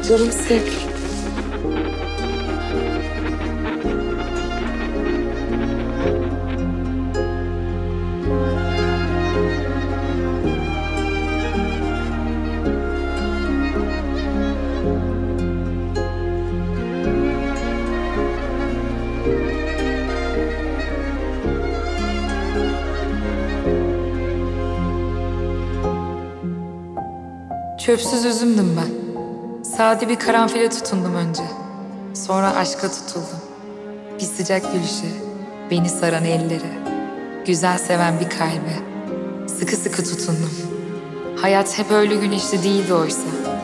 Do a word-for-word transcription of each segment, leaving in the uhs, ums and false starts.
Canım sevgilim. Çöpsüz üzümdüm ben. Sade bir karanfile tutundum önce. Sonra aşka tutuldum. Bir sıcak gülüşe, beni saran ellere, güzel seven bir kalbe. Sıkı sıkı tutundum. Hayat hep öyle güneşli değildi oysa.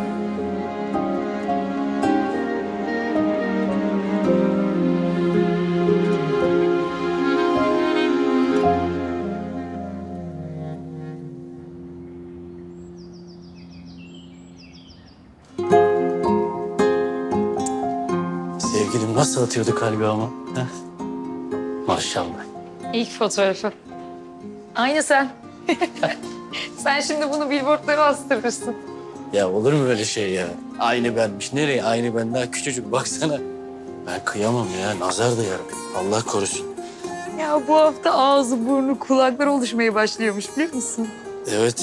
Sevgilim nasıl atıyordu kalbi ama? Heh. Maşallah. İlk fotoğrafı. Aynı sen. Sen şimdi bunu billboardlara astırırsın. Ya olur mu öyle şey ya? Aynı benmiş. Nereye aynı ben? Daha küçücük baksana. Ben kıyamam ya. Nazar da yarım. Allah korusun. Ya bu hafta ağzı, burnu, kulaklar oluşmaya başlıyormuş biliyor musun? Evet.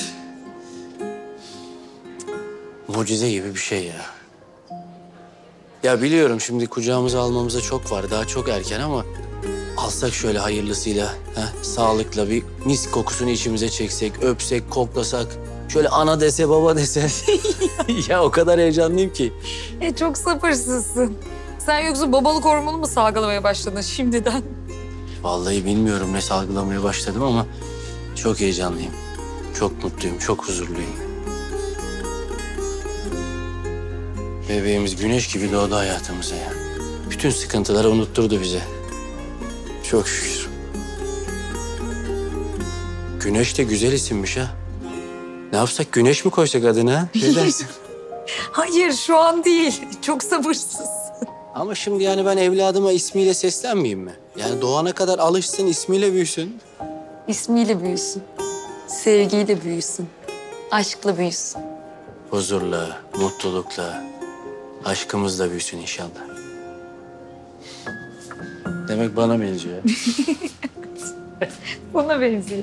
Mucize gibi bir şey ya. Ya biliyorum şimdi kucağımıza almamıza çok var. Daha çok erken ama alsak şöyle hayırlısıyla. Heh, sağlıkla bir mis kokusunu içimize çeksek, öpsek, koklasak. Şöyle ana dese, baba dese. Ya o kadar heyecanlıyım ki. E çok sabırsızsın. Sen yoksa babalık hormonu mu salgılamaya başladın şimdiden? Vallahi bilmiyorum ne salgılamaya başladım ama çok heyecanlıyım. Çok mutluyum, çok huzurluyum. Bebeğimiz güneş gibi doğdu hayatımıza ya. Bütün sıkıntıları unutturdu bize. Çok şükür. Güneş de güzel isimmiş ha. Ne yapsak, Güneş mi koysak adına? Ne dersin? Hayır şu an değil. Çok sabırsızsın. Ama şimdi yani ben evladıma ismiyle seslenmeyeyim mi? Yani doğana kadar alışsın, ismiyle büyüsün. İsmiyle büyüsün. Sevgiyle büyüsün. Aşkla büyüsün. Huzurla, mutlulukla, aşkımızla büyüsün inşallah. Demek bana benziyor. Buna benziyor.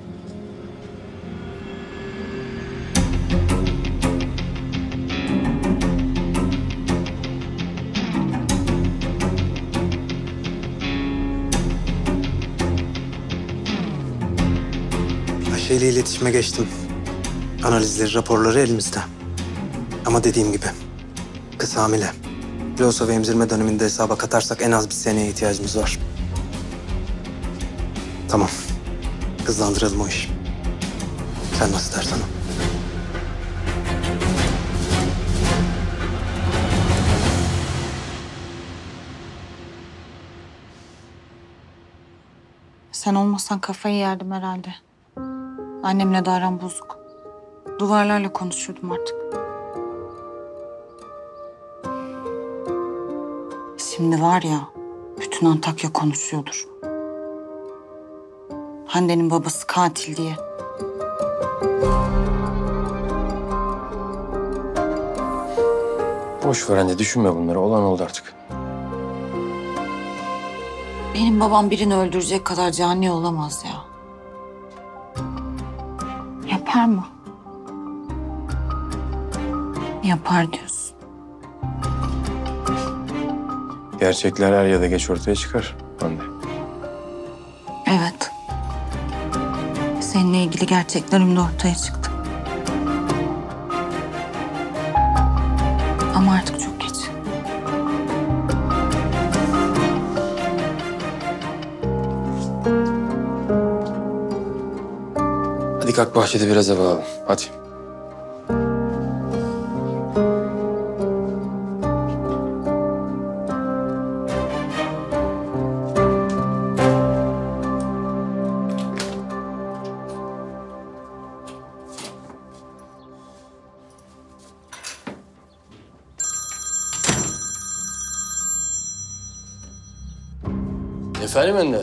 Ayşe ile iletişime geçtim. Analizleri, raporları elimizde. Ama dediğim gibi kız hamile. Loğusa ve emzirme döneminde hesaba katarsak en az bir seneye ihtiyacımız var. Tamam. Hızlandıralım o işi. Sen nasıl dersen o. Sen olmasan kafayı yerdim herhalde. Annemle de aram bozuk. Duvarlarla konuşuyordum artık. Şimdi var ya, bütün Antakya konuşuyordur. Hande'nin babası katil diye. Boş ver anne, düşünme bunları. Olan oldu artık. Benim babam birini öldürecek kadar cani olamaz ya. Yapar mı? Yapar diyorsun. Gerçekler er ya da geç ortaya çıkar Hande. Evet. Seninle ilgili gerçeklerim de ortaya çıktı. Ama artık çok geç. Hadi kalk bahçede biraz hava alalım. Hadi. Efendim Ender?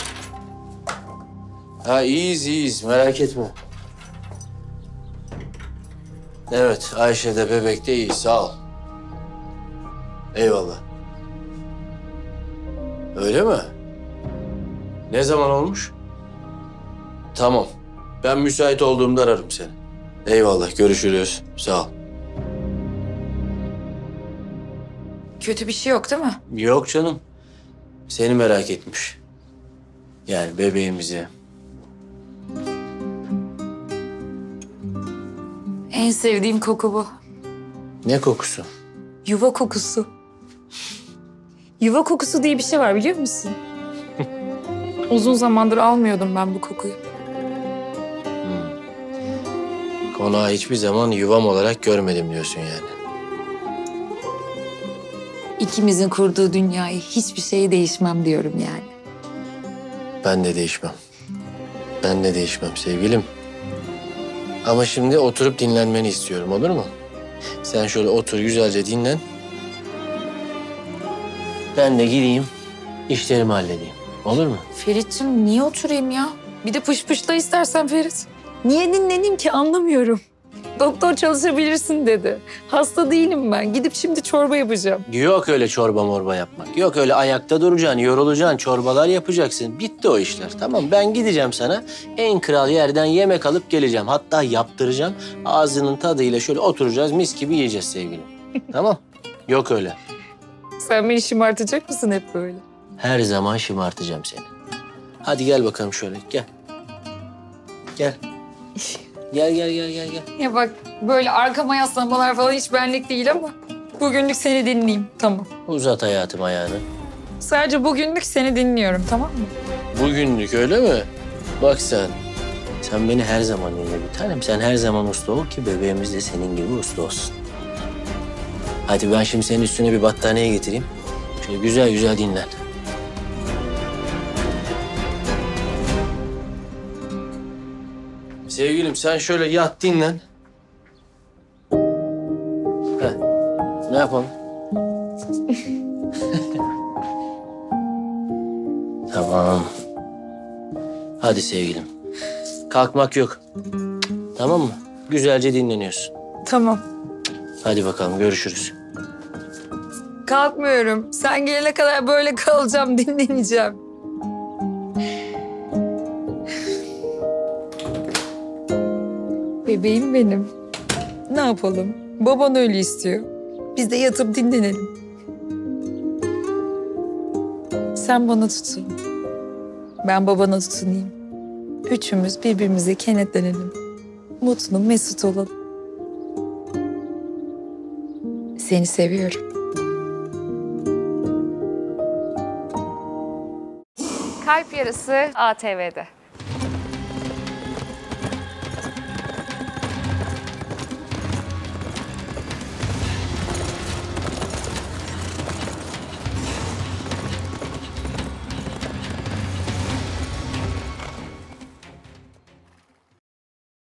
Ha iyiyiz iyiyiz, merak etme. Evet, Ayşe de bebek de iyi, sağ ol. Eyvallah. Öyle mi? Ne zaman olmuş? Tamam. Ben müsait olduğumda ararım seni. Eyvallah, görüşürüz. Sağ ol. Kötü bir şey yok değil mi? Yok canım. Seni merak etmiş. Yani bebeğimizi. En sevdiğim koku bu. Ne kokusu? Yuva kokusu. Yuva kokusu diye bir şey var biliyor musun? Uzun zamandır almıyordum ben bu kokuyu. Konağı hiçbir zaman yuvam olarak görmedim diyorsun yani. İkimizin kurduğu dünyayı hiçbir şeye değişmem diyorum yani. Ben de değişmem. Ben de değişmem sevgilim. Ama şimdi oturup dinlenmeni istiyorum, olur mu? Sen şöyle otur, güzelce dinlen. Ben de gideyim, işlerimi halledeyim. Olur mu? Ferit'ciğim niye oturayım ya? Bir de pışpışla istersen Ferit. Niye dinleneyim ki anlamıyorum. Doktor çalışabilirsin dedi. Hasta değilim ben. Gidip şimdi çorba yapacağım. Yok öyle çorba morba yapmak. Yok öyle ayakta duracaksın, yorulacaksın, çorbalar yapacaksın. Bitti o işler. Tamam, ben gideceğim sana. En kral yerden yemek alıp geleceğim. Hatta yaptıracağım. Ağzının tadıyla şöyle oturacağız, mis gibi yiyeceğiz sevgilim. Tamam? Yok öyle. Sen beni şımartacak mısın hep böyle? Her zaman şımartacağım seni. Hadi gel bakalım şöyle, gel. Gel. Gel, gel, gel, gel, gel. Ya bak böyle arkama yaslanmalar falan hiç benlik değil ama bugünlük seni dinleyeyim tamam. Uzat hayatım ayağını. Sadece bugünlük seni dinliyorum tamam mı? Bugünlük öyle mi? Bak sen. Sen beni her zaman dinle bir tanem. Sen her zaman usta ol ki bebeğimiz de senin gibi usta olsun. Hadi ben şimdi senin üstüne bir battaniye getireyim. Şöyle güzel güzel dinlen. Sevgilim sen şöyle yat dinlen. Heh. Ne yapalım? Tamam. Hadi sevgilim. Kalkmak yok. Tamam mı? Güzelce dinleniyorsun. Tamam. Hadi bakalım görüşürüz. Kalkmıyorum. Sen gelene kadar böyle kalacağım, dinleneceğim. Bebeğim benim. Ne yapalım? Baban öyle istiyor. Biz de yatıp dinlenelim. Sen bana tutun. Ben babana tutunayım. Üçümüz birbirimize kenetlenelim. Mutlu, mesut olalım. Seni seviyorum. Kalp Yarısı A T V'de.